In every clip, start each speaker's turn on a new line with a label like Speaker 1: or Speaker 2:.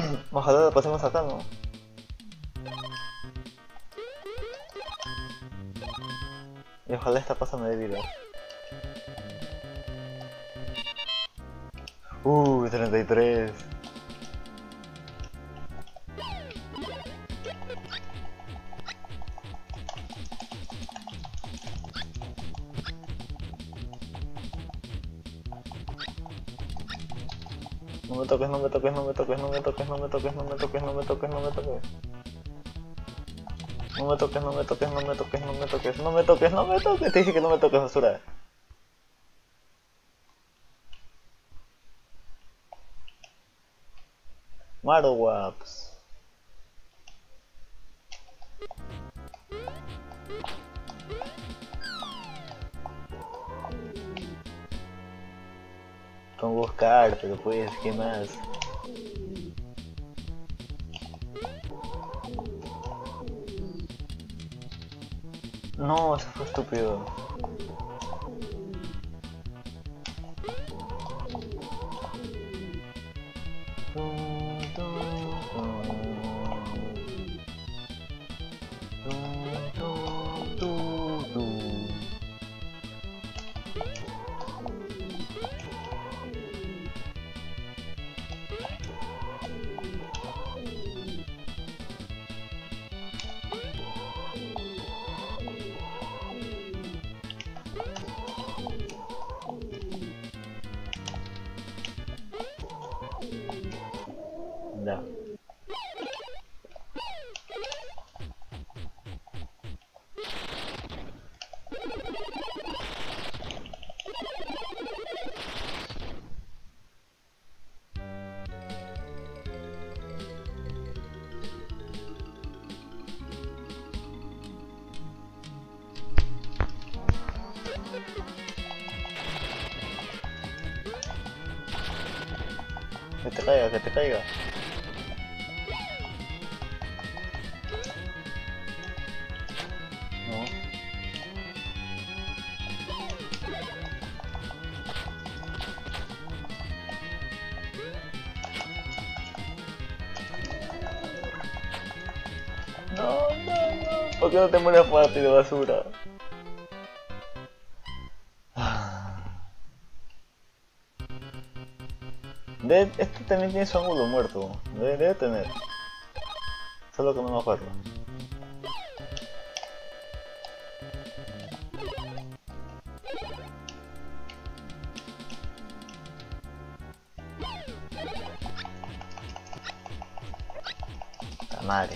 Speaker 1: Ojalá la pasemos acá, ¿no? Y ojalá esta cosa me dé vida. 33. No me toques, no me toques, no me toques, no me toques, no me toques, no me toques, no me toques, no me toques. No me toques, no me toques, no me toques, no me toques, no me toques, no me toques. Te dije que no me toques, basura. Marowaks. Con buscar, pero pues, ¿qué más? No, eso fue estúpido. Ya. Que te caiga, que te caiga. No. No, no, no. ¿Por qué no te mueres rápido, basura? Este también tiene su ángulo muerto. Debe tener. Solo que no me acuerdo. La madre.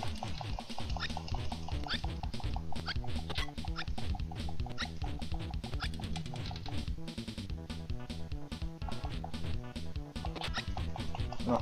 Speaker 1: No.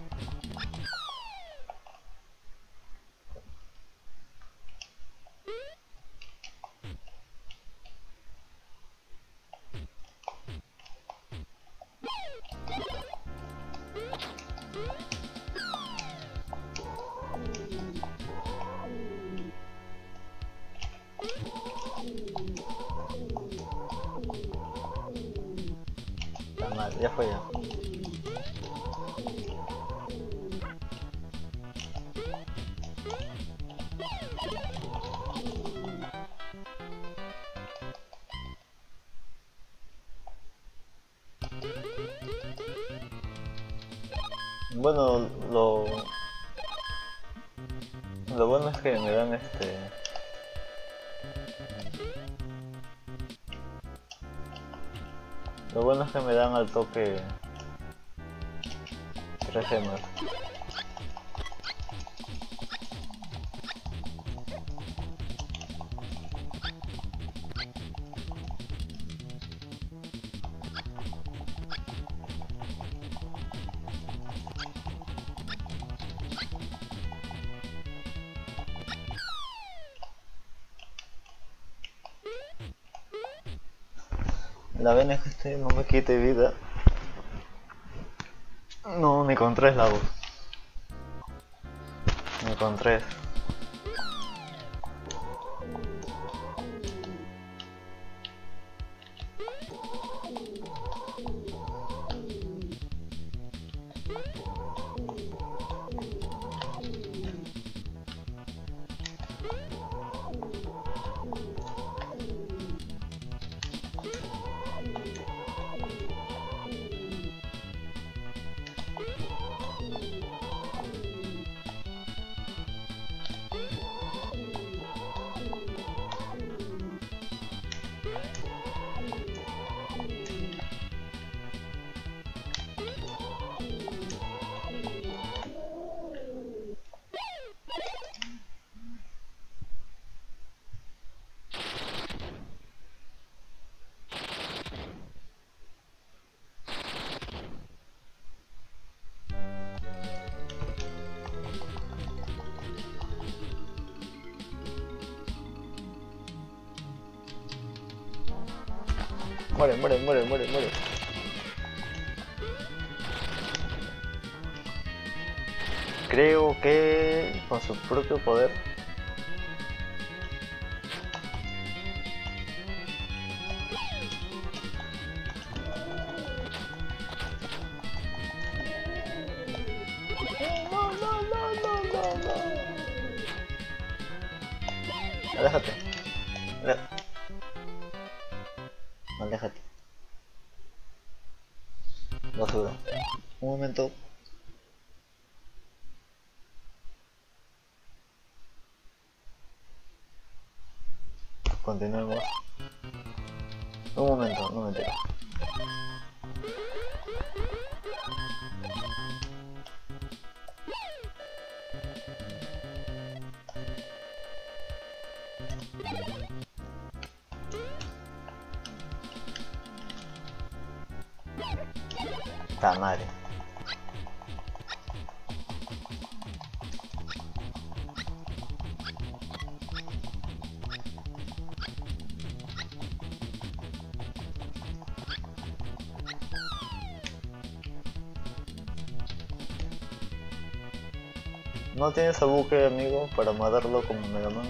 Speaker 1: La madre, ya fue ya. Bueno, lo bueno es que me dan lo bueno es que me dan al toque 3 gemas. La vena es que no me quite vida. No, ni con 3 la hago. Ni con 3. Muere, muere, muere, muere, muere. Creo que con su propio poder. No, no, no, no, no, no. Aléjate. Aléjate. Basura. Un momento. Continuemos. Un momento, no me entero. Ta madre. ¿No tienes a buque, amigo, para matarlo como Mega Man?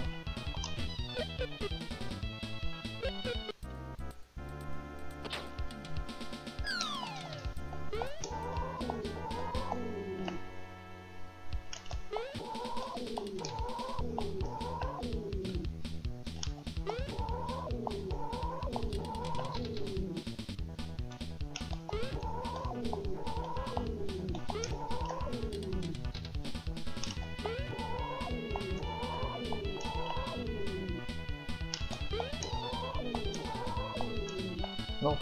Speaker 1: No.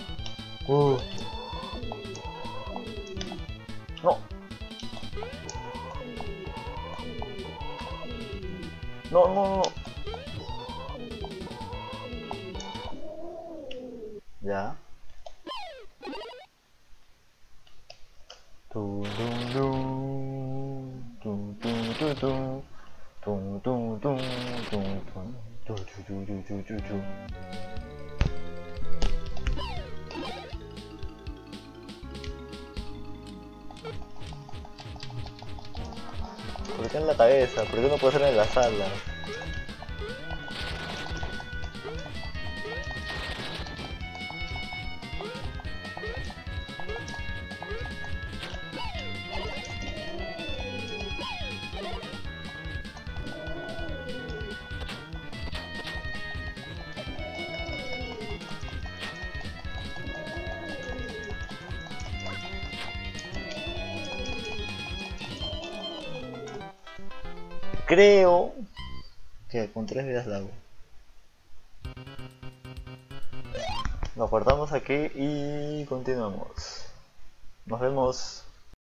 Speaker 1: No. No, no, no. Ya. Tum tum tum tum tum tum tum tum tum tum tum tum tum tum. ¿Por qué en la cabeza? ¿Por qué no puede ser en las alas? Creo que con 3 vidas la hago. Lo cortamos aquí y continuamos. Nos vemos.